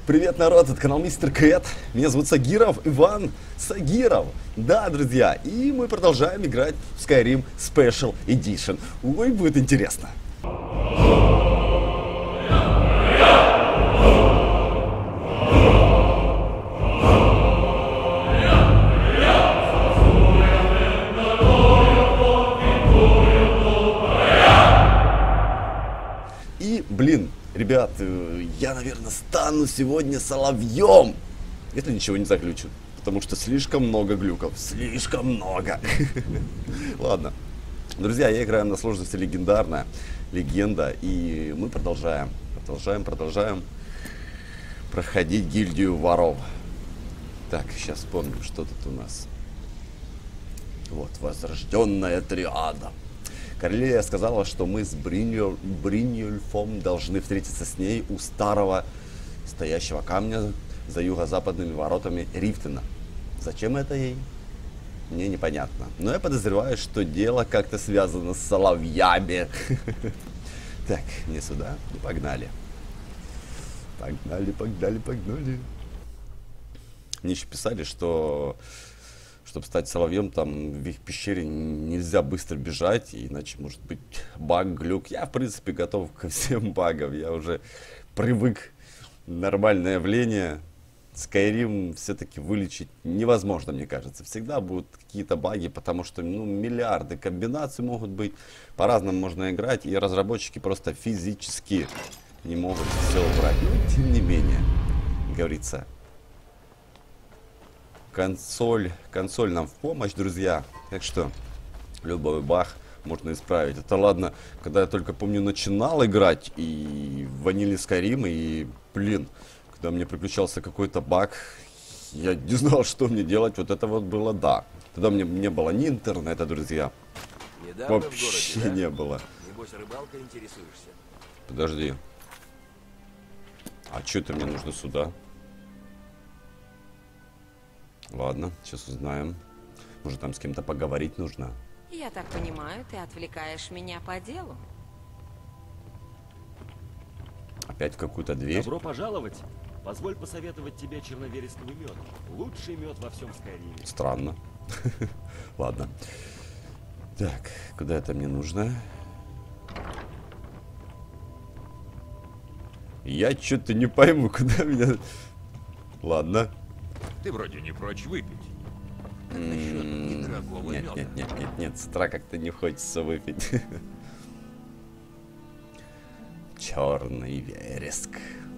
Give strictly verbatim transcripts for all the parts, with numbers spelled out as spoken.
Привет, народ, это канал Мистер Кэт. Меня зовут Сагиров, Иван Сагиров. Да, друзья, и мы продолжаем играть в Skyrim Special Edition. Ой, будет интересно. И, блин, ребят, я, наверное, стану сегодня соловьем, если ничего не заглючу, потому что слишком много глюков, слишком много. Ладно, друзья, я играю на сложности легендарная, легенда, и мы продолжаем, продолжаем, продолжаем проходить гильдию воров. Так, сейчас вспомним, что тут у нас. Вот, возрожденная триада. Королея сказала, что мы с Бриньоль, Бриньольфом должны встретиться с ней у старого стоящего камня за юго-западными воротами Рифтена. Зачем это ей? Мне непонятно. Но я подозреваю, что дело как-то связано с соловьями. Так, не сюда, и погнали. Погнали, погнали, погнали. Мне еще писали, что... Чтобы стать соловьем, там в их пещере нельзя быстро бежать, иначе может быть баг, глюк. Я, в принципе, готов ко всем багам. Я уже привык. Нормальное явление. Skyrim все-таки вылечить невозможно, мне кажется. Всегда будут какие-то баги, потому что ну, миллиарды комбинаций могут быть. По-разному можно играть, и разработчики просто физически не могут все убрать. Но, тем не менее, говорится... Консоль, консоль нам в помощь, друзья. Так что любой баг можно исправить. Это ладно, когда я только помню начинал играть и в ваниле Skyrim, и блин, когда мне приключался какой-то баг, я не знал, что мне делать. Вот это вот было да. Тогда мне не было ни интернета, друзья. Недавно вообще в городе, да? Не было. Небось, рыбалкой интересуешься? Подожди. А что это мне нужно сюда? Ладно, сейчас узнаем. Может, там с кем-то поговорить нужно. Я так понимаю, ты отвлекаешь меня по делу. Опять в какую-то дверь. Добро пожаловать. Позволь посоветовать тебе черновересковый мед. Лучший мед во всем Скайриме. Странно. Ладно. Так, куда это мне нужно? Я что-то не пойму, куда меня... Ладно. Ты вроде не прочь выпить. Как насчет недорогого меда? Нет, нет, нет, нет, с утра как-то не хочется выпить. Черный вереск.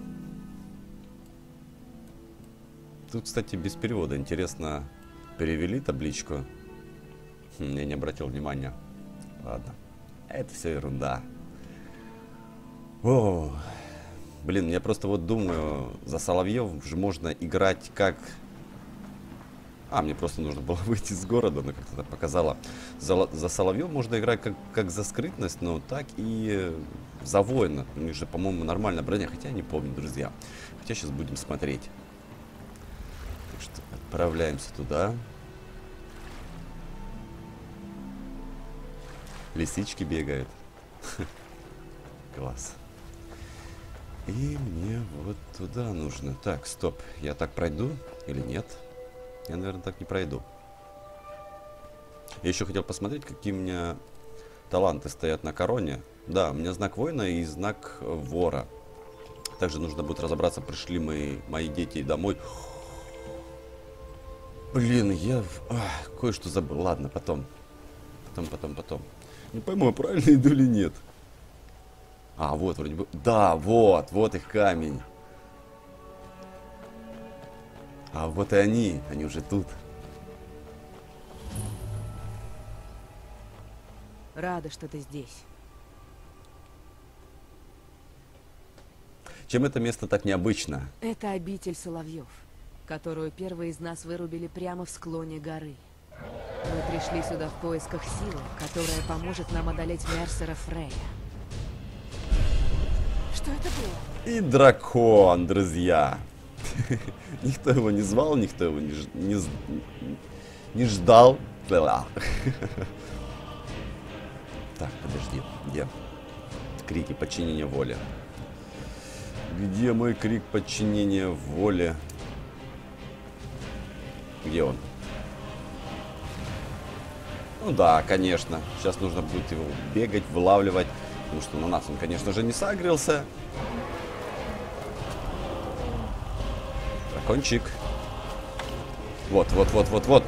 Тут, кстати, без перевода. Интересно, перевели табличку? Хм, я не обратил внимания. Ладно. Это все ерунда. О, блин, я просто вот думаю, за соловьев же можно играть как... А, мне просто нужно было выйти из города, но как-то это показало. За, за соловьев можно играть как, как за скрытность, но так и за воина. У них же, по-моему, нормальная броня, хотя я не помню, друзья. Хотя сейчас будем смотреть. Так что отправляемся туда. Лисички бегают. Класс. И мне вот туда нужно. Так, стоп. Я так пройду или нет? Я, наверное, так не пройду. Я еще хотел посмотреть, какие у меня таланты стоят на короне. Да, у меня знак воина и знак вора. Также нужно будет разобраться, пришли мои, мои дети домой. Блин, я кое-что забыл. Ладно, потом. Потом, потом, потом. Не пойму, правильно иду или нет. А, вот, вроде бы... Да, вот, вот их камень. А вот и они, они уже тут. Рада, что ты здесь. Чем это место так необычно? Это обитель соловьев, которую первые из нас вырубили прямо в склоне горы. Мы пришли сюда в поисках силы, которая поможет нам одолеть Мерсера Фрея. Что это было? И дракон, друзья. Никто его не звал, никто его не, не, не ждал. Так, подожди, где? Крики подчинения воле. Где мой крик подчинения воле? Где он? Ну да, конечно. Сейчас нужно будет его бегать, вылавливать. Потому что на нас он, конечно же, не сагрился. Дракончик. Вот, вот, вот, вот, вот.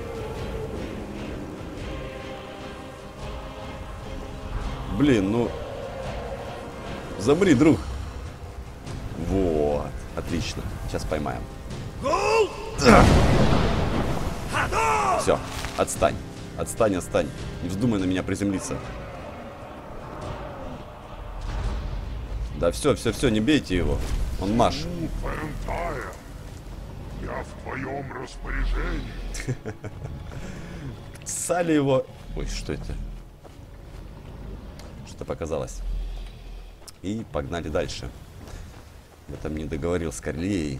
Блин, ну... Замри, друг. Вот. Отлично. Сейчас поймаем. Все. Отстань. Отстань, отстань. Не вздумай на меня приземлиться. Да все, все, все, не бейте его. Он Маш. Я в твоем распоряжении. Ссали его. Ой, что это? Что-то показалось. И погнали дальше. Я там не договорил с Корлеей.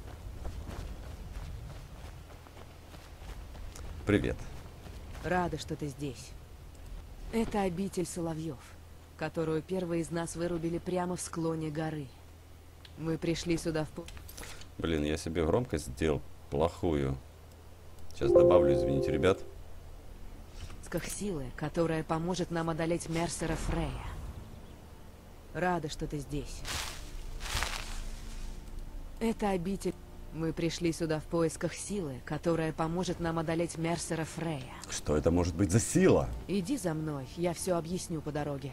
Привет. Рада, что ты здесь. Это обитель Соловьев, которую первые из нас вырубили прямо в склоне горы. Мы пришли сюда в... по- Блин, я себе громкость сделал плохую. Сейчас добавлю, извините, ребят. поисках силы, которая поможет нам одолеть Мерсера Фрея. Рада, что ты здесь. Это обитель. Мы пришли сюда в поисках силы, которая поможет нам одолеть Мерсера Фрея. Что это может быть за сила? Иди за мной, я все объясню по дороге.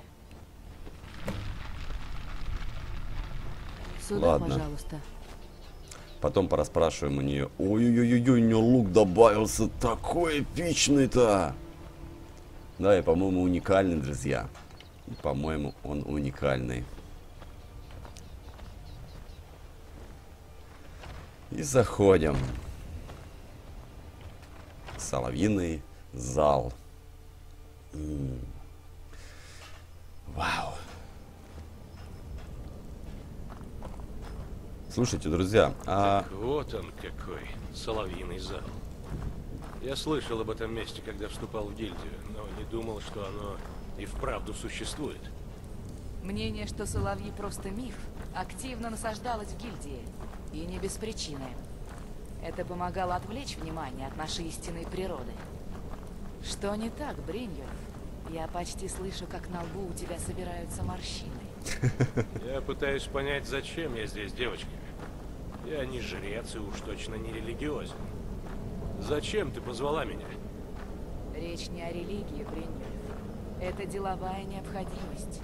Сюда, Ладно. пожалуйста. Потом порасспрашиваем у нее. Ой-ой-ой, у нее лук добавился такой эпичный-то. Да, и, по-моему, уникальный, друзья. По-моему, он уникальный. И заходим. Соловьиный зал. М-м. Вау. Слушайте, друзья, а... Так вот он какой, Соловьиный зал. Я слышал об этом месте, когда вступал в гильдию, но не думал, что оно и вправду существует. Мнение, что соловьи просто миф, активно насаждалось в гильдии. И не без причины. Это помогало отвлечь внимание от нашей истинной природы. Что не так, Бриньер? Я почти слышу, как на лбу у тебя собираются морщины. Я пытаюсь понять, зачем я здесь, девочка. Я не жрец и уж точно не религиозен. Зачем ты позвала меня? Речь не о религии, Бриньер. Это деловая необходимость.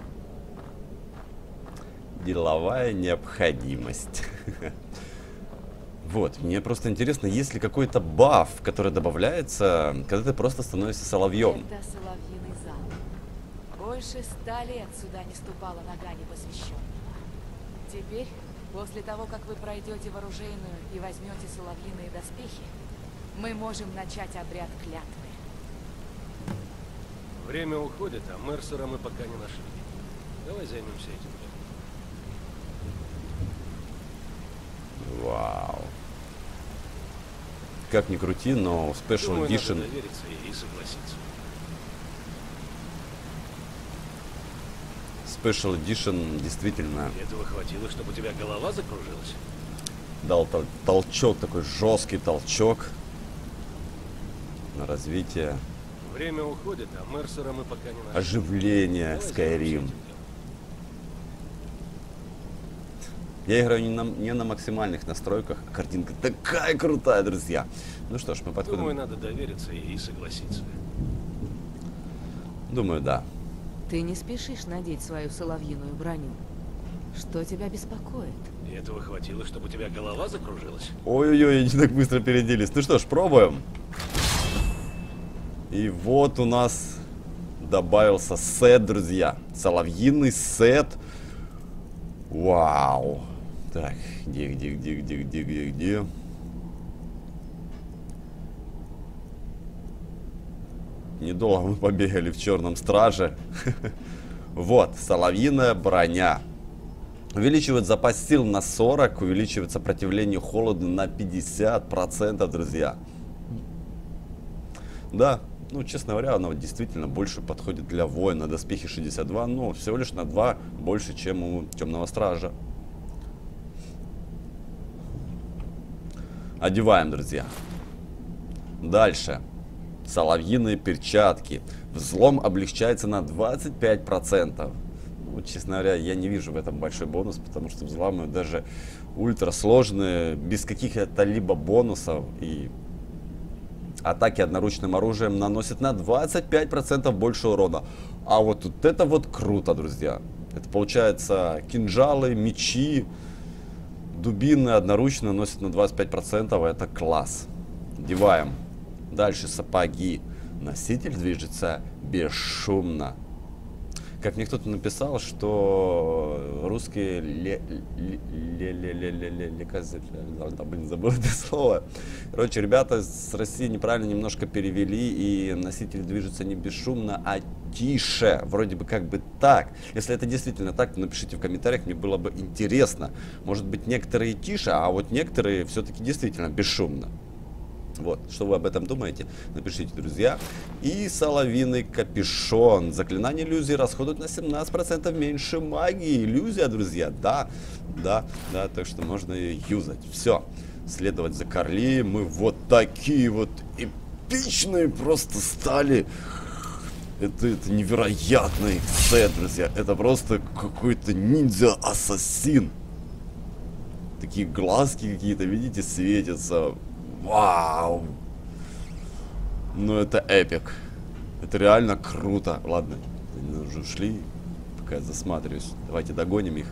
Деловая необходимость. Вот, мне просто интересно, есть ли какой-то баф, который добавляется, когда ты просто становишься соловьем. Это Соловьиный зал. Больше ста лет сюда не ступала нога непосвященного. Теперь, после того, как вы пройдете в оружейную и возьмете соловьиные доспехи, мы можем начать обряд клятвы. Время уходит, а Мерсера мы пока не нашли. Давай займемся этим. Вау. Как ни крути, но Special Думаю, Edition... надо довериться ей и согласиться. Special Edition действительно Этого хватило, чтобы у тебя голова закружилась? дал тол- толчок, такой жесткий толчок на развитие, Время уходит, а Мерсера мы пока не нашли. оживление Давай займемся Skyrim. этим. Я играю не на, не на максимальных настройках, а картинка такая крутая, друзья. Ну что ж, мы подходим. Думаю, надо довериться ей и согласиться. Думаю, да. Ты не спешишь надеть свою соловьиную броню. Что тебя беспокоит? И этого хватило, чтобы у тебя голова закружилась? Ой-ой-ой, они так быстро переделись. Ну что ж, пробуем. И вот у нас добавился сет, друзья. Соловьиный сет. Вау. Так, где, где, где, где, где, где, где? Недолго мы побегали в Черном Страже. Вот, соловьиная броня. Увеличивает запас сил на сорок, увеличивает сопротивление холоду на пятьдесят процентов, друзья. Да, ну, честно говоря, она вот действительно больше подходит для воина. Доспехи шестьдесят два, но всего лишь на два больше, чем у Темного Стража. Одеваем, друзья. Дальше. Соловьиные перчатки. Взлом облегчается на двадцать пять процентов. Вот, честно говоря, я не вижу в этом большой бонус, потому что взламывают даже ультрасложные, без каких-то либо бонусов. И атаки одноручным оружием наносят на двадцать пять процентов больше урона. А вот, вот это вот круто, друзья. Это получается кинжалы, мечи, дубины одноручно наносят на двадцать пять процентов. Это класс. Одеваем. Дальше сапоги. Носитель движется бесшумно. Как мне кто-то написал, что русские ле... ле... ле... ле... ле... ле... ле... блин, забыл это слово. Короче, ребята с России неправильно немножко перевели, и носитель движется не бесшумно, а тише. Вроде бы как бы так. Если это действительно так, то напишите в комментариях, мне было бы интересно. Может быть, некоторые тише, а вот некоторые все-таки действительно бесшумно. Вот, что вы об этом думаете, напишите, друзья. И соловиный капюшон. Заклинание иллюзии расходует на семнадцать процентов меньше магии. Иллюзия, друзья, да, да, да, так что можно ее юзать. Все, следовать за Карли. Мы вот такие вот эпичные просто стали. Это, это невероятный сет, друзья. Это просто какой-то ниндзя-ассасин. Такие глазки какие-то, видите, светятся. Вау! Ну это эпик. Это реально круто. Ладно, они уже ушли. Пока я засматриваюсь. Давайте догоним их.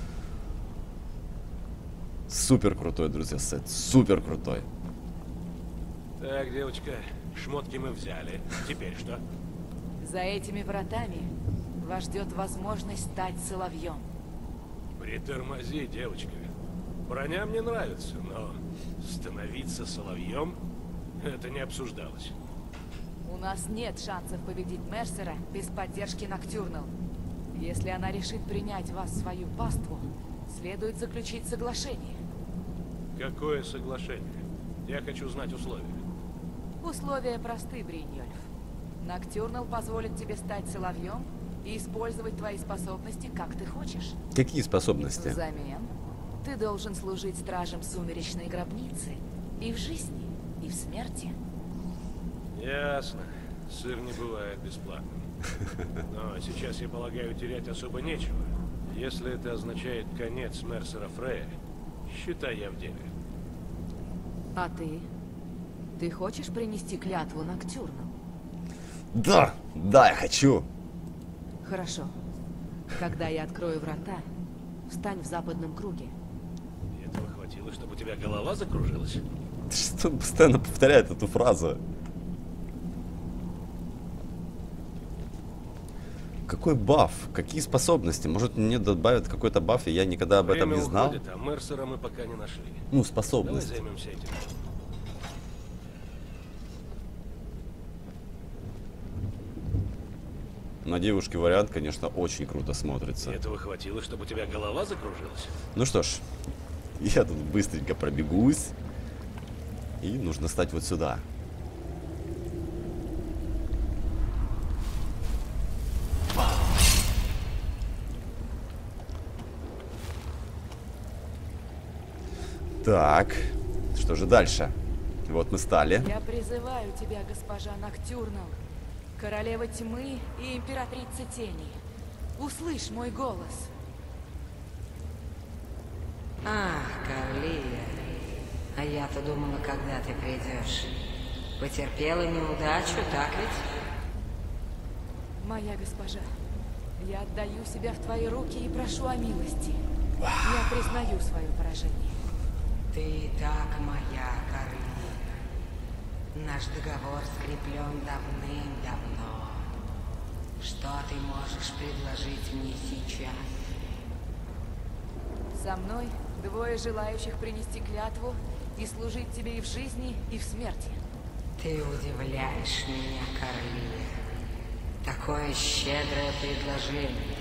Супер крутой, друзья, сет. Супер крутой. Так, девочка, шмотки мы взяли. Теперь что? За этими вратами вас ждет возможность стать соловьем. Притормози, девочка. Броня мне нравится, но становиться соловьем — это не обсуждалось. У нас нет шансов победить Мерсера без поддержки Ноктюрнал. Если она решит принять вас в свою паству, следует заключить соглашение. Какое соглашение? Я хочу знать условия. Условия просты, Бриньольф. Ноктюрнал позволит тебе стать соловьем и использовать твои способности, как ты хочешь. Какие способности? Взамен ты должен служить стражем сумеречной гробницы и в жизни, и в смерти. Ясно. Сыр не бывает бесплатным. Но сейчас, я полагаю, терять особо нечего. Если это означает конец Мерсера Фрея, считай, я в деле. А ты? Ты хочешь принести клятву Ноктюрнал? Да, да, я хочу. Хорошо. Когда я открою врата, встань в западном круге. Этого хватило, чтобы у тебя голова закружилась? Что он постоянно повторяет эту фразу? Какой баф? Какие способности? Может, мне добавят какой-то баф, и я никогда об этом не Время знал? уходит, а Мерсера мы пока не нашли. Ну, Давай способность. займемся этим. На девушке вариант, конечно, очень круто смотрится. Этого хватило, чтобы у тебя голова закружилась? Ну что ж, я тут быстренько пробегусь. И нужно стать вот сюда. Так, что же дальше? Вот мы стали. Я призываю тебя, госпожа Ноктюрнал, королева тьмы и императрица тени. Услышь мой голос. Ах, Карлия, а я-то думала, когда ты придешь. Потерпела неудачу, так ведь? Моя госпожа, я отдаю себя в твои руки и прошу о милости. Я признаю свое поражение. Ты и так моя, Карлия. Наш договор скреплен давным-давно. Что ты можешь предложить мне сейчас? Со мной двое желающих принести клятву и служить тебе и в жизни, и в смерти. Ты удивляешь меня, Карлия. Такое щедрое предложение.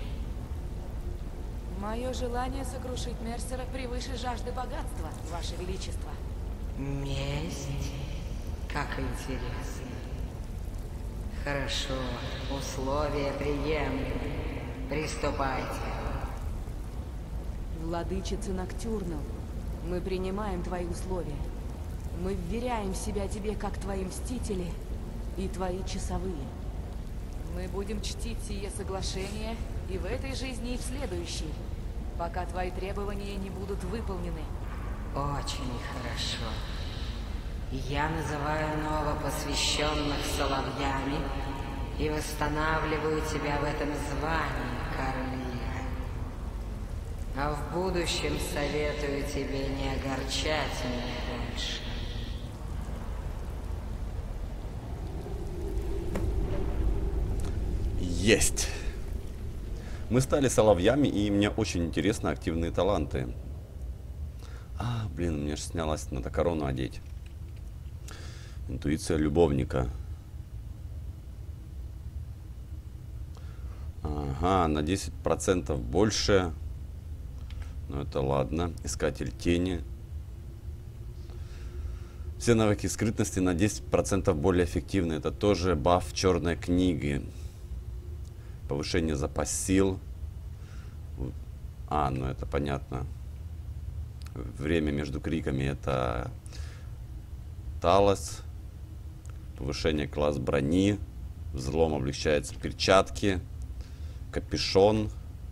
Мое желание сокрушить Мерсера превыше жажды богатства, Ваше Величество. Месть? Как интересно. Хорошо, условия приемлемы. Приступайте. Владычица Ноктюрнал, Мы принимаем твои условия. Мы вверяем себя тебе, как твои мстители и твои часовые. Мы будем чтить сие соглашение и в этой жизни, и в следующей, пока твои требования не будут выполнены. Очень хорошо. Я называю новопосвященных соловьями и восстанавливаю тебя в этом звании, Карлия. А в будущем советую тебе не огорчать меня больше. Есть! Мы стали соловьями, и мне очень интересны активные таланты. А, блин, мне же снялось, надо корону одеть. Интуиция любовника. Ага, на десять процентов больше. Ну это ладно. Искатель тени. Все навыки скрытности на десять процентов более эффективны. Это тоже баф черной книги. Повышение запас сил. А, ну это понятно. Время между криками это Талос. Повышение класс брони. Взлом облегчается перчатки. Капюшон.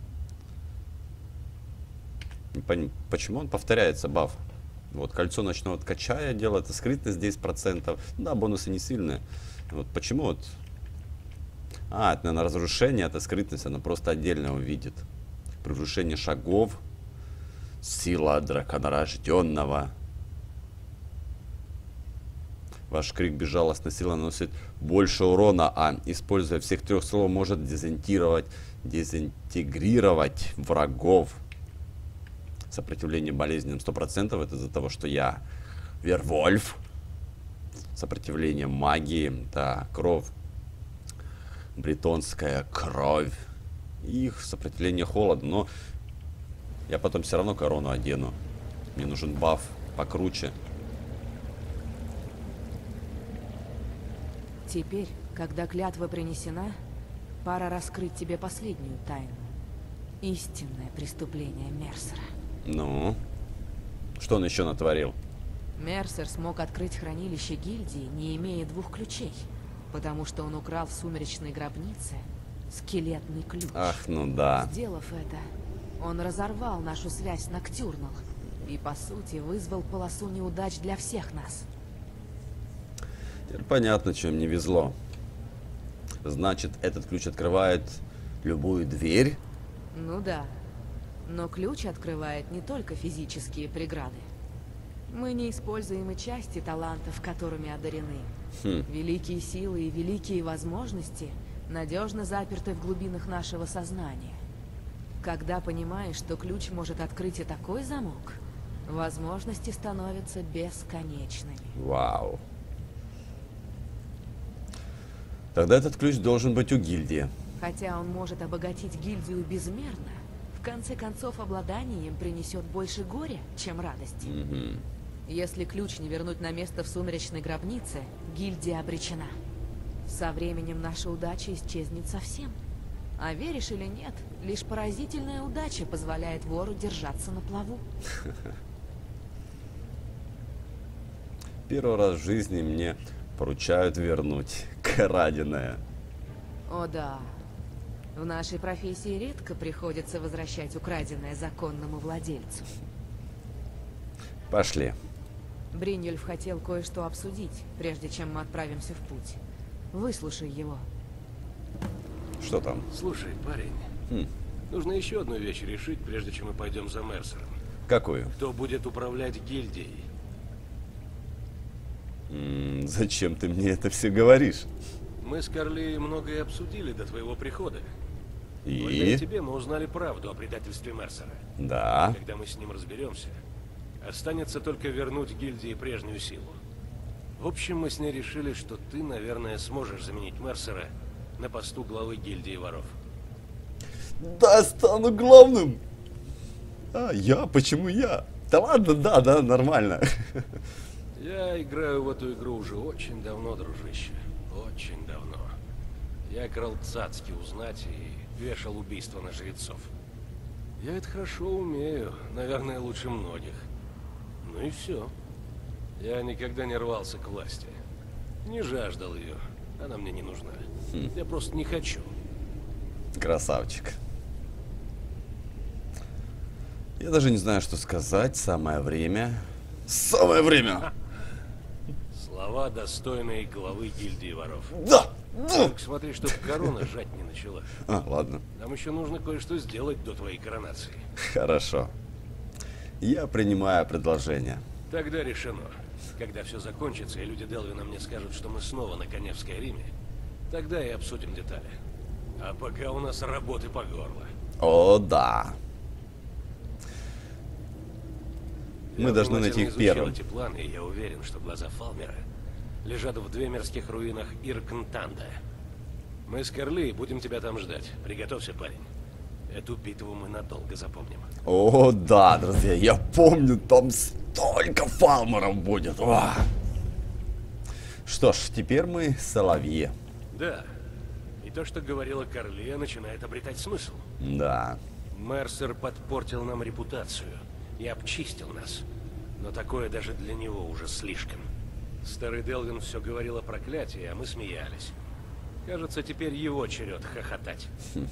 Не пон... Почему он повторяется, баф? Вот кольцо ночного ткача я делал. Это скрытность десять процентов. Да, бонусы не сильные. Вот почему вот... А, это, наверное, разрушение, это скрытность, она просто отдельно увидит. Превышение шагов. Сила драконорожденного. Ваш крик безжалостной силы наносит больше урона, а используя всех трех слов может дезинтегрировать, дезинтегрировать врагов. Сопротивление болезням сто процентов, это из-за того, что я Вервольф. Сопротивление магии, да, кровь. Бретонская кровь. Их сопротивление холоду, но я потом все равно корону одену. Мне нужен баф покруче. Теперь, когда клятва принесена, пора раскрыть тебе последнюю тайну. Истинное преступление Мерсера. Ну, что он еще натворил? Мерсер смог открыть хранилище гильдии, не имея двух ключей, потому что он украл в сумеречной гробнице скелетный ключ. Ах, ну да. Сделав это, он разорвал нашу связь с Ноктюрнал и, по сути, вызвал полосу неудач для всех нас. Теперь понятно, чем не везло. Значит, этот ключ открывает любую дверь? Ну да. Но ключ открывает не только физические преграды. Мы не используем и части талантов, которыми одарены. Хм. Великие силы и великие возможности надежно заперты в глубинах нашего сознания. Когда понимаешь, что ключ может открыть и такой замок, возможности становятся бесконечными. Вау. Тогда этот ключ должен быть у гильдии. Хотя он может обогатить гильдию безмерно, в конце концов обладание им принесет больше горя, чем радости. Угу. Если ключ не вернуть на место в сумеречной гробнице, гильдия обречена. Со временем наша удача исчезнет совсем. А веришь или нет, лишь поразительная удача позволяет вору держаться на плаву. Первый раз в жизни мне поручают вернуть краденое. О да. В нашей профессии редко приходится возвращать украденное законному владельцу. Пошли. Бриньольф хотел кое-что обсудить, прежде чем мы отправимся в путь. Выслушай его. Что там? Слушай, парень, Хм. нужно еще одну вещь решить, прежде чем мы пойдем за Мерсером. Какую? Кто будет управлять гильдией? М-м, зачем ты мне это все говоришь? Мы с Карлией многое обсудили до твоего прихода. Благодаря И? тебе мы узнали правду о предательстве Мерсера. Да. Когда мы с ним разберемся, останется только вернуть гильдии прежнюю силу. В общем, мы с ней решили, что ты, наверное, сможешь заменить Мерсера на посту главы гильдии воров. Да, стану главным. А, я? Почему я? Да ладно, да, да, нормально. Я играю в эту игру уже очень давно, дружище. Очень давно. Я крал цацки узнать и вешал убийства на жрецов. Я это хорошо умею, наверное, лучше многих. Ну и все. Я никогда не рвался к власти. Не жаждал ее. Она мне не нужна. Хм. Я просто не хочу. Красавчик. Я даже не знаю, что сказать. Самое время. Самое время! Слова, достойные главы гильдии воров. Да! Да! Только смотри, чтобы корона жать не начала. А, ладно. Нам еще нужно кое-что сделать до твоей коронации. Хорошо. Я принимаю предложение. Тогда решено. Когда все закончится, и люди Делвина мне скажут, что мы снова на Коневской Риме, тогда и обсудим детали. А пока у нас работы по горло. О, да. Мы Я должны найти их первым. Эти планы, и я уверен, что глаза Фалмера лежат в двемерских руинах Иркнтанда. Мы с Карли будем тебя там ждать. Приготовься, парень. Эту битву мы надолго запомним. О, да, друзья, я помню, там столько фалмеров будет. О! Что ж, теперь мы соловьи. Да. И то, что говорила Карли, начинает обретать смысл. Да. Мерсер подпортил нам репутацию и обчистил нас. Но такое даже для него уже слишком. Старый Делвин все говорил о проклятии, а мы смеялись. Кажется, теперь его черед хохотать. Хм.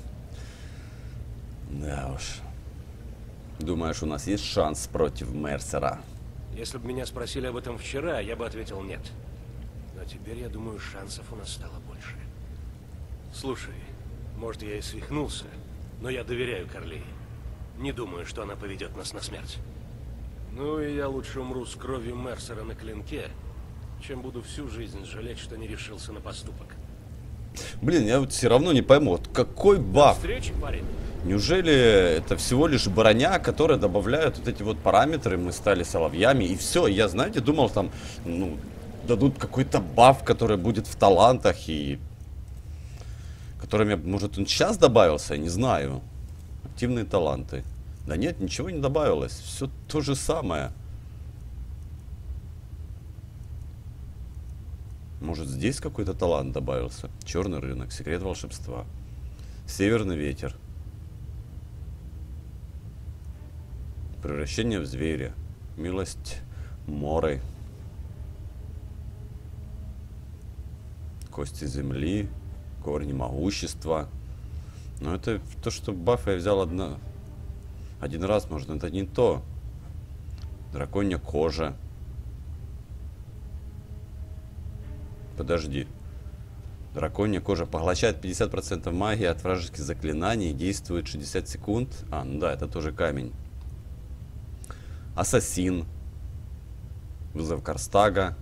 Да уж. Думаешь, у нас есть шанс против Мерсера? Если бы меня спросили об этом вчера, я бы ответил нет. Но теперь, я думаю, шансов у нас стало больше. Слушай, может, я и свихнулся, но я доверяю Карли. Не думаю, что она поведет нас на смерть. Ну и я лучше умру с кровью Мерсера на клинке, чем буду всю жизнь жалеть, что не решился на поступок. Блин, я вот все равно не пойму, вот какой баф? Встречи, парень. Неужели это всего лишь броня, которая добавляет вот эти вот параметры, мы стали соловьями, и все. Я, знаете, думал, там, ну, дадут какой-то баф, который будет в талантах, и которыми, может, он сейчас добавился, я не знаю. Активные таланты. Да нет, ничего не добавилось, все то же самое. Может, здесь какой-то талант добавился? Черный рынок, секрет волшебства, северный ветер, превращение в зверя, милость Моры, кости земли, корни могущества. Но это то, что баф я взял одно, один раз, может, это не то. Драконья кожа. Подожди. Драконья кожа поглощает пятьдесят процентов магии от вражеских заклинаний и действует шестьдесят секунд. А, ну да, это тоже камень. Ассасин. Вызов Карстага.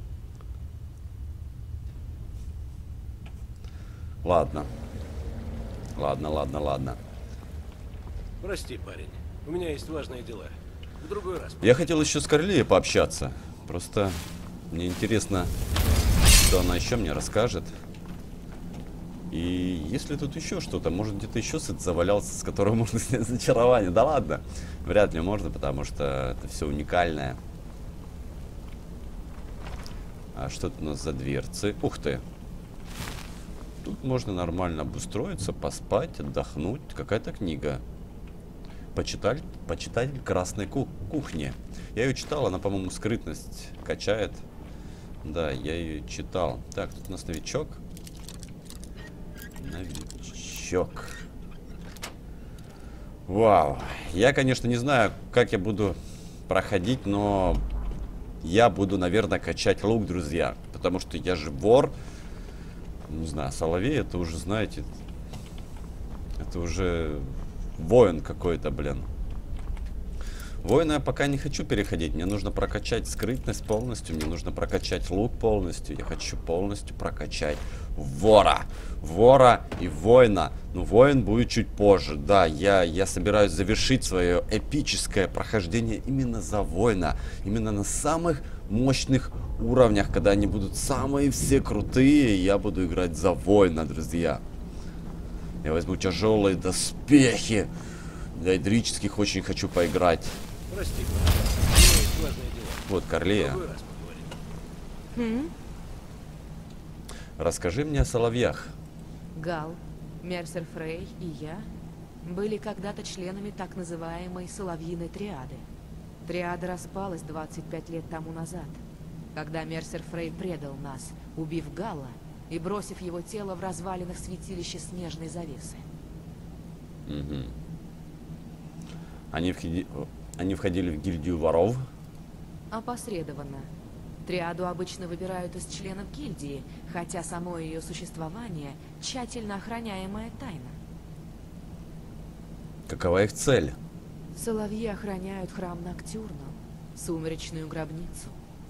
Ладно. Ладно, ладно, ладно. Прости, парень. У меня есть важные дела. В другой раз. Я хотел еще с Карли пообщаться. Просто мне интересно, что она еще мне расскажет. И если тут еще что-то, может где-то еще сет завалялся, с которого можно снять зачарование. Да ладно, вряд ли можно, потому что это все уникальное. А что тут у нас за дверцы? Ух ты. Тут можно нормально обустроиться, поспать, отдохнуть. Какая-то книга. Почитать, почитатель красной ку кухни. Я ее читал, она, по-моему, скрытность качает. Да, я ее читал. Так, тут у нас новичок. Новичок. Вау. Я, конечно, не знаю, как я буду проходить, но я буду, наверное, качать лук, друзья. Потому что я же вор. Не знаю, соловей, это уже, знаете, это уже воин какой-то, блин. Воина я пока не хочу переходить. Мне нужно прокачать скрытность полностью. Мне нужно прокачать лук полностью. Я хочу полностью прокачать вора. Вора и воина. Но воин будет чуть позже. Да, я, я собираюсь завершить свое эпическое прохождение именно за воина. Именно на самых мощных уровнях, когда они будут самые все крутые, я буду играть за воина, друзья. Я возьму тяжелые доспехи. Для эдрических очень хочу поиграть. Прости, у меня есть важное дело. Вот, Карлея. Хм? Расскажи мне о соловьях. Гал, Мерсер Фрей и я были когда-то членами так называемой Соловьиной триады. Триада распалась двадцать пять лет тому назад, когда Мерсер Фрей предал нас, убив Галла и бросив его тело в развалинах святилища Снежной Завесы. Угу. Они, входи... Они входили в гильдию воров? Опосредованно. Триаду обычно выбирают из членов гильдии, хотя само ее существование – тщательно охраняемая тайна. Какова их цель? Соловьи охраняют храм Ноктюрну, сумеречную гробницу.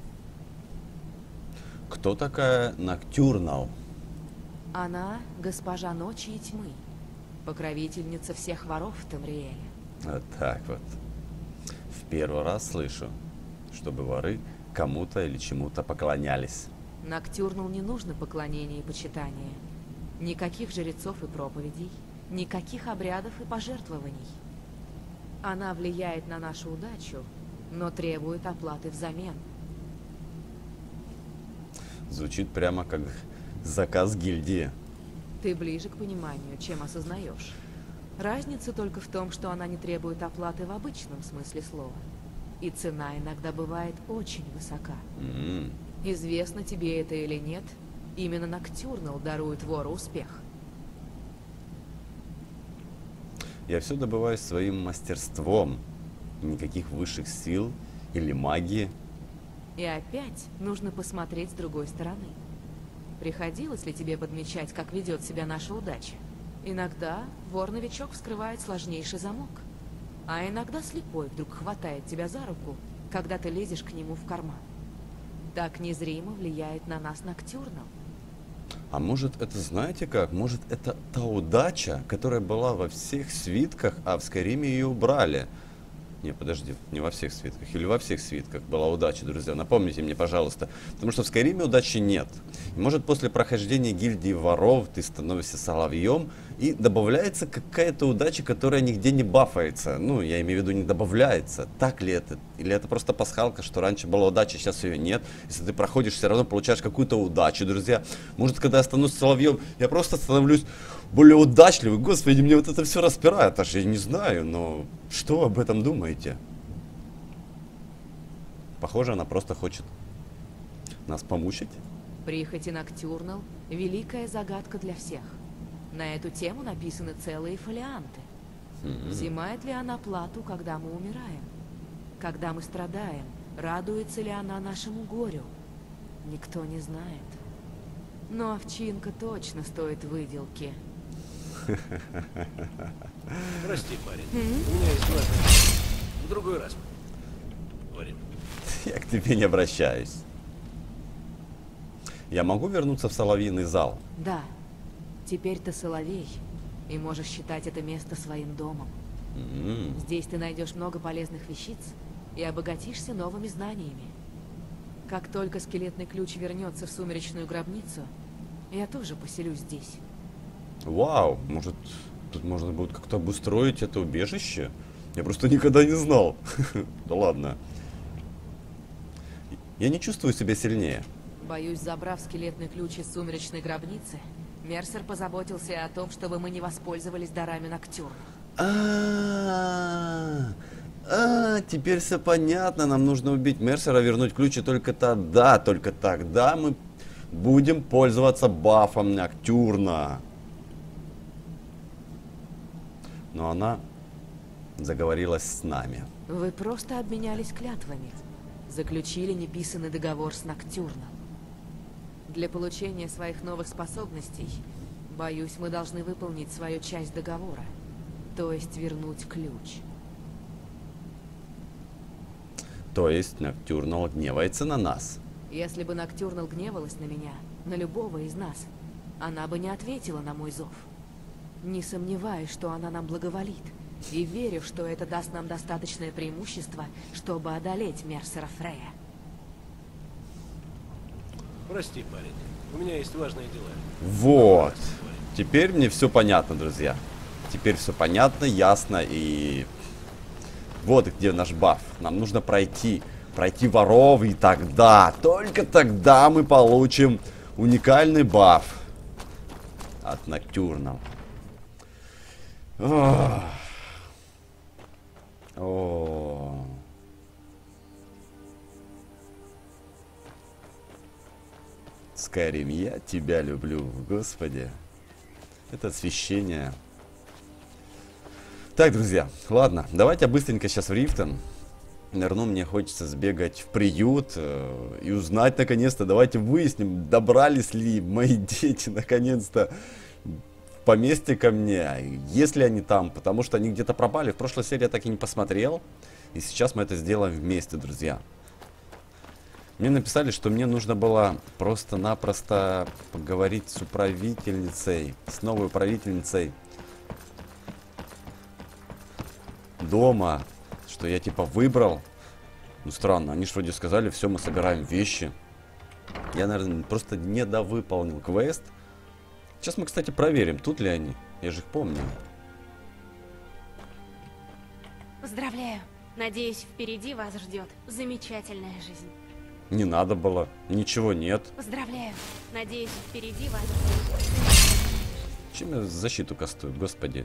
Кто такая Ноктюрнал? Она – госпожа ночи и тьмы, покровительница всех воров в Тамриэле. Вот так вот. В первый раз слышу, чтобы воры кому-то или чему-то поклонялись. Ноктюрнал не нужно поклонения и почитания. Никаких жрецов и проповедей, никаких обрядов и пожертвований. Она влияет на нашу удачу, но требует оплаты взамен. Звучит прямо как заказ гильдии. Ты ближе к пониманию, чем осознаешь. Разница только в том, что она не требует оплаты в обычном смысле слова. И цена иногда бывает очень высока. Mm-hmm. Известно тебе это или нет, именно Ноктюрнал дарует вору успех. Я все добываю своим мастерством. Никаких высших сил или магии. И опять нужно посмотреть с другой стороны. Приходилось ли тебе подмечать, как ведет себя наша удача? Иногда вор-новичок вскрывает сложнейший замок, а иногда слепой вдруг хватает тебя за руку, когда ты лезешь к нему в карман. Так незримо влияет на нас Ноктюрнал. А может, это знаете как? Может, это та удача, которая была во всех свитках, а в Скайриме ее убрали? Не, подожди, не во всех свитках. Или во всех свитках была удача, друзья. Напомните мне, пожалуйста. Потому что в Скайриме удачи нет. И может, после прохождения гильдии воров ты становишься соловьем, и добавляется какая-то удача, которая нигде не бафается. Ну, я имею в виду, не добавляется. Так ли это? Или это просто пасхалка, что раньше была удача, сейчас ее нет? Если ты проходишь, все равно получаешь какую-то удачу, друзья. Может, когда я становлюсь соловьем, я просто становлюсь более удачливый. Господи, мне вот это все распирает. Аж я не знаю, но что вы об этом думаете? Похоже, она просто хочет нас помучить. Прихоти Ноктюрнал – великая загадка для всех. На эту тему написаны целые фолианты. Mm-hmm. Взимает ли она плату, когда мы умираем? Когда мы страдаем, радуется ли она нашему горю? Никто не знает. Но овчинка точно стоит выделки. Прости, парень. Mm-hmm. У меня есть важность. В другой раз. Говорим. Я к тебе не обращаюсь. Я могу вернуться в соловьиный зал? Да. Теперь ты соловей, и можешь считать это место своим домом. Mm-hmm. Здесь ты найдешь много полезных вещиц и обогатишься новыми знаниями. Как только скелетный ключ вернется в сумеречную гробницу, я тоже поселюсь здесь. Вау, может, тут можно будет как-то обустроить это убежище? Я просто никогда не знал. Да ладно. Я не чувствую себя сильнее. Боюсь, забрав скелетный ключ из сумеречной гробницы, Мерсер позаботился о том, чтобы мы не воспользовались дарами Ноктюрна. А, а, теперь все понятно. Нам нужно убить Мерсера, вернуть ключ, и только тогда, только тогда мы будем пользоваться бафом Ноктюрна. Но она заговорилась с нами. Вы просто обменялись клятвами. Заключили неписанный договор с Ноктюрном. Для получения своих новых способностей, боюсь, мы должны выполнить свою часть договора. То есть вернуть ключ. То есть Ноктюрнал гневается на нас? Если бы Ноктюрнал гневалась на меня, на любого из нас, она бы не ответила на мой зов. Не сомневаюсь, что она нам благоволит. И верю, что это даст нам достаточное преимущество, чтобы одолеть Мерсера Фрея. Прости, парень. У меня есть важные дела. Вот. Теперь мне все понятно, друзья. Теперь все понятно, ясно. И вот где наш баф. Нам нужно пройти. Пройти воров, и тогда, только тогда мы получим уникальный баф от Ноктюрнал. О. Скайрим, я тебя люблю, господи. Это освещение. Так, друзья, ладно, давайте быстренько сейчас в Рифтон. Наверное, мне хочется сбегать в приют э, и узнать наконец-то, давайте выясним, добрались ли мои дети наконец-то в поместье ко мне, есть ли они там, потому что они где-то пропали. В прошлой серии я так и не посмотрел, и сейчас мы это сделаем вместе, друзья. Мне написали, что мне нужно было просто-напросто поговорить с управительницей, с новой управительницей дома, что я типа выбрал. Ну странно, они же вроде сказали, все, мы собираем вещи. Я, наверное, просто недовыполнил квест. Сейчас мы, кстати, проверим, тут ли они. Я же их помню. Поздравляю. Надеюсь, впереди вас ждет замечательная жизнь. Не надо было, ничего нет. Поздравляю. Надеюсь, впереди вас ждет. Чем я защиту кастую, господи.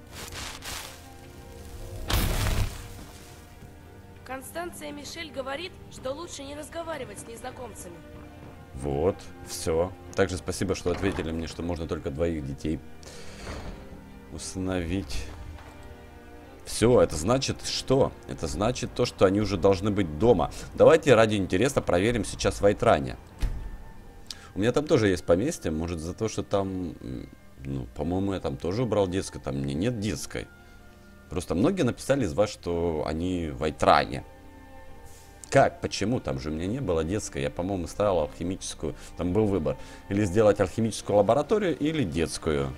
Констанция Мишель говорит, что лучше не разговаривать с незнакомцами. Вот, все. Также спасибо, что ответили мне, что можно только двоих детей усыновить. Все, это значит что? Это значит то, что они уже должны быть дома. Давайте ради интереса проверим сейчас в Айтране. У меня там тоже есть поместье, может за то, что там, ну, по-моему, я там тоже убрал детское, там мне нет детской. Просто многие написали из вас, что они в Айтране. Как? Почему? Там же у меня не было детской. Я, по-моему, ставил алхимическую. Там был выбор. Или сделать алхимическую лабораторию, или детскую.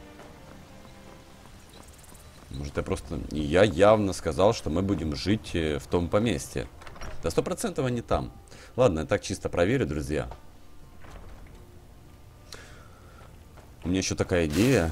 Может, я просто... И я явно сказал, что мы будем жить в том поместье. Да сто процентов они там. Ладно, я так чисто проверю, друзья. У меня еще такая идея.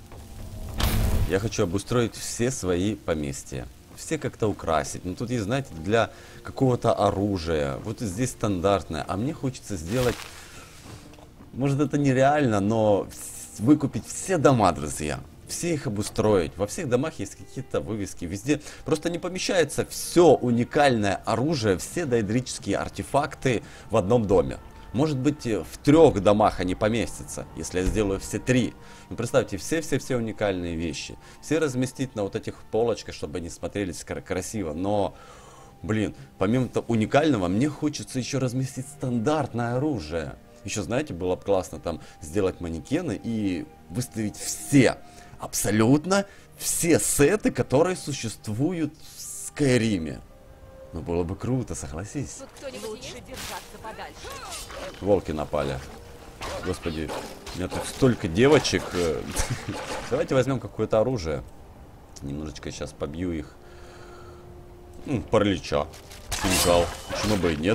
Я хочу обустроить все свои поместья. Все как-то украсить. Ну, тут есть, знаете, для какого-то оружия. Вот здесь стандартное. А мне хочется сделать... Может, это нереально, но выкупить все дома, друзья. Все их обустроить. Во всех домах есть какие-то вывески. Везде просто не помещается все уникальное оружие, все доэдрические артефакты в одном доме. Может быть, в трех домах они поместятся, если я сделаю все три. Ну, представьте, все-все-все уникальные вещи. Все разместить на вот этих полочках, чтобы они смотрелись красиво. Но, блин, помимо того уникального, мне хочется еще разместить стандартное оружие. Еще, знаете, было бы классно там сделать манекены и выставить все, абсолютно все сеты, которые существуют в Скайриме. Ну, было бы круто, согласись. Лучше держаться подальше. Волки напали. Господи, у меня тут столько девочек. Давайте возьмем какое-то оружие. Немножечко сейчас побью их. Ну, паралича. Кинжал. Почему бы и нет?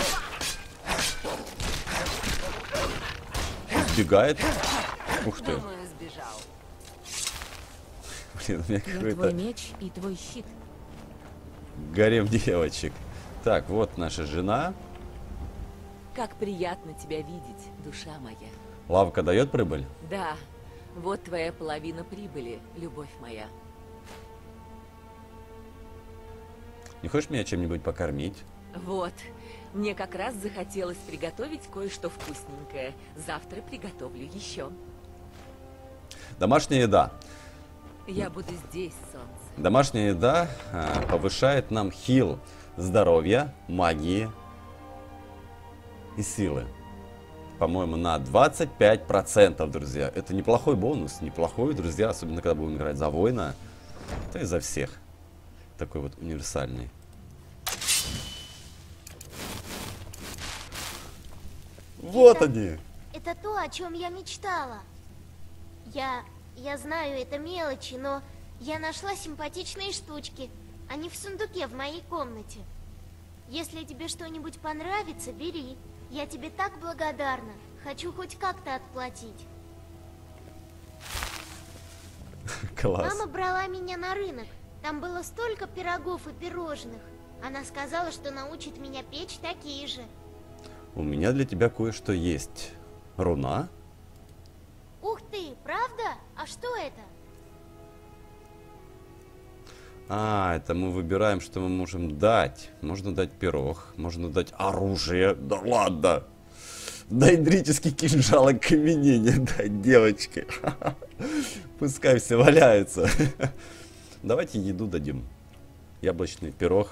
Сбегает. Ух ты. Думаю, сбежал. Блин, у меня Я какой-то... твой меч и твой щит. Гарем девочек. Так, вот наша жена. Как приятно тебя видеть, душа моя. Лавка дает прибыль? Да, вот твоя половина прибыли, любовь моя. Не хочешь меня чем-нибудь покормить? Вот, мне как раз захотелось приготовить кое-что вкусненькое. Завтра приготовлю еще. Домашняя еда. Я буду здесь, солнце. Домашняя еда а, повышает нам хил, здоровья, магии и силы. По-моему, на двадцать пять процентов, друзья. Это неплохой бонус, неплохой, друзья, особенно когда будем играть за воина. Да и за всех. Такой вот универсальный. Вот это, они! Это то, о чем я мечтала. Я... я знаю, это мелочи, но я нашла симпатичные штучки. Они в сундуке в моей комнате. Если тебе что-нибудь понравится, бери. Я тебе так благодарна. Хочу хоть как-то отплатить. Класс. Мама брала меня на рынок. Там было столько пирогов и пирожных. Она сказала, что научит меня печь такие же. У меня для тебя кое-что есть. Руна? Ух ты, правда? А что это? А, это мы выбираем, что мы можем дать. Можно дать пирог, можно дать оружие. Да ладно! Доэдрический кинжал окаменения, да, девочки. Пускай все валяются. Давайте еду дадим. Яблочный пирог.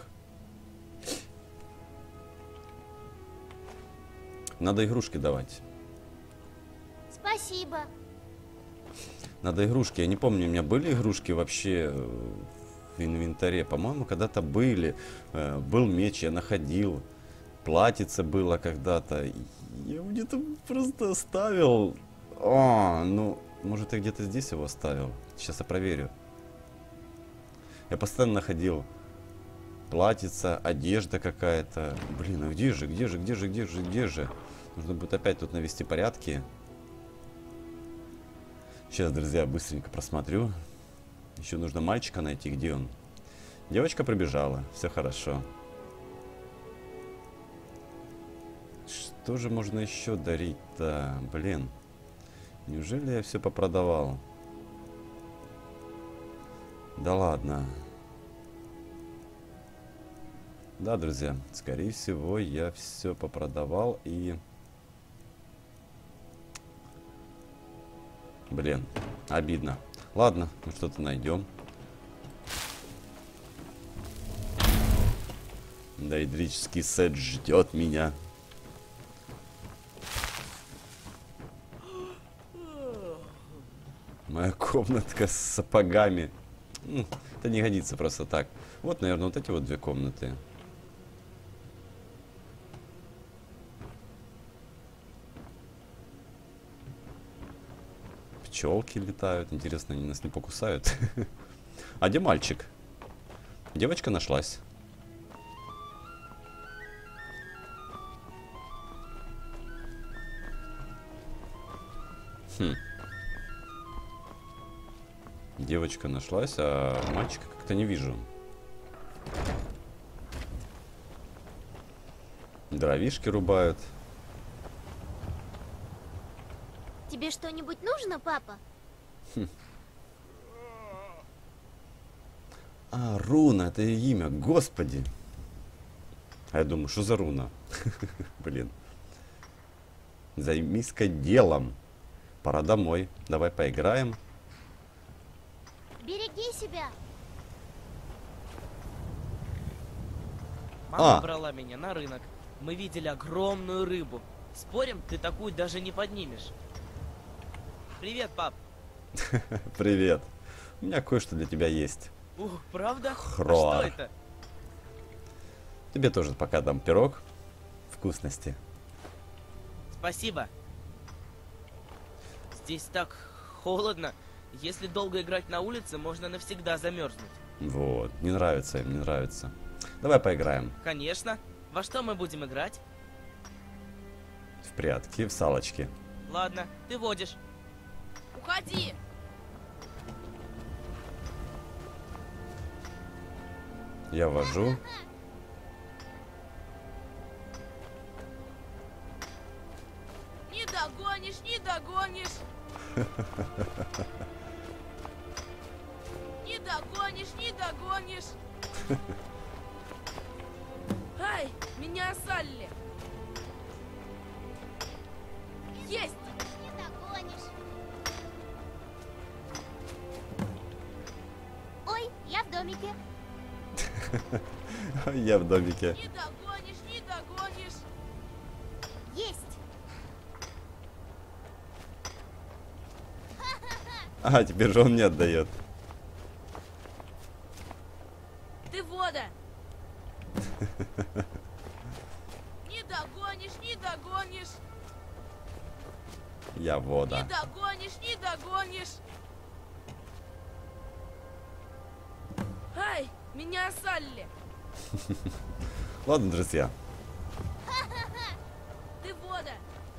Надо игрушки давать. Спасибо. Надо игрушки. Я не помню, у меня были игрушки вообще в инвентаре. По-моему, когда-то были. Был меч, я находил. Платьице было когда-то. Я его где-то просто оставил. А, ну, может, я где-то здесь его оставил. Сейчас я проверю. Я постоянно находил платьице, одежда какая-то. Блин, а где же, где же, где же, где же, где же? Нужно будет опять тут навести порядки. Сейчас, друзья, быстренько просмотрю. Еще нужно мальчика найти. Где он? Девочка пробежала. Все хорошо. Что же можно еще дарить-то? Блин. Неужели я все попродавал? Да ладно. Да, друзья. Скорее всего, я все попродавал и... Блин, обидно. Ладно, мы что-то найдем. Доэдрический сет ждет меня. Моя комнатка с сапогами. Это не годится просто так. Вот, наверное, вот эти вот две комнаты. Пчелки летают. Интересно, они нас не покусают? А где мальчик? Девочка нашлась. Хм. Девочка нашлась, а мальчика как-то не вижу. Дровишки рубают. Тебе что-нибудь нужно, папа? Хм. А, руна, это ее имя, господи. А я думаю, что за руна? Блин. Займись-ка делом. Пора домой. Давай поиграем. Береги себя. Мама А. брала меня на рынок. Мы видели огромную рыбу. Спорим, ты такую даже не поднимешь. Привет, пап. Привет. У меня кое-что для тебя есть. Ух, правда? Хроар. А что это? Тебе тоже пока дам пирог. Вкусности. Спасибо. Здесь так холодно. Если долго играть на улице, можно навсегда замерзнуть. Вот. Не нравится им, не нравится. Давай поиграем. Конечно. Во что мы будем играть? В прятки, в салочки. Ладно, ты водишь. Уходи! Я вожу. Не догонишь, не догонишь! Не догонишь, не догонишь! Ай, меня Салли! Есть! Не догонишь. Ой, я в домике. Я в домике. Не догонишь, не догонишь! Есть. Ага, теперь же он мне отдает. Ты вода! Не догонишь, не догонишь! Я вода. Не догонишь, не догонишь! Ай, меня Салли! Ладно, друзья. Ты вода!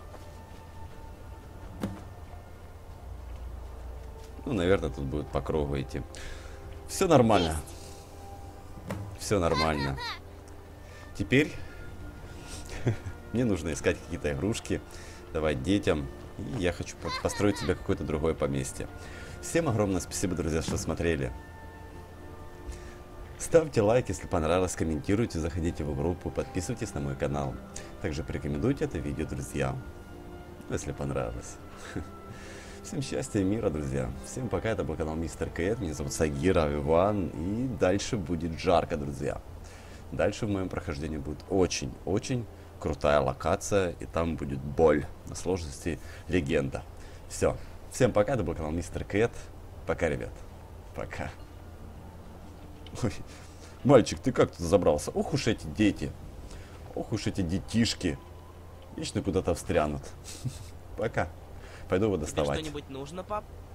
Ну, наверное, тут будет по кругу идти. Все нормально. Все нормально. Теперь мне нужно искать какие-то игрушки, давать детям. И я хочу по- построить себе какое-то другое поместье. Всем огромное спасибо, друзья, что смотрели. Ставьте лайк, если понравилось, комментируйте, заходите в группу, подписывайтесь на мой канал. Также порекомендуйте это видео друзьям. если понравилось. Всем счастья и мира, друзья. Всем пока, это был канал Мистер Кэт. Меня зовут Сагира Иван. И дальше будет жарко, друзья. Дальше в моем прохождении будет очень-очень крутая локация. И там будет боль на сложности легенда. Все. Всем пока, это был канал Мистер Кэт. Пока, ребят. Пока. Ой. Мальчик, ты как тут забрался? Ох уж эти дети. Ох уж эти детишки. Вечно куда-то встрянут. Пока. Пойду его доставать. Тебе что-нибудь нужно, пап?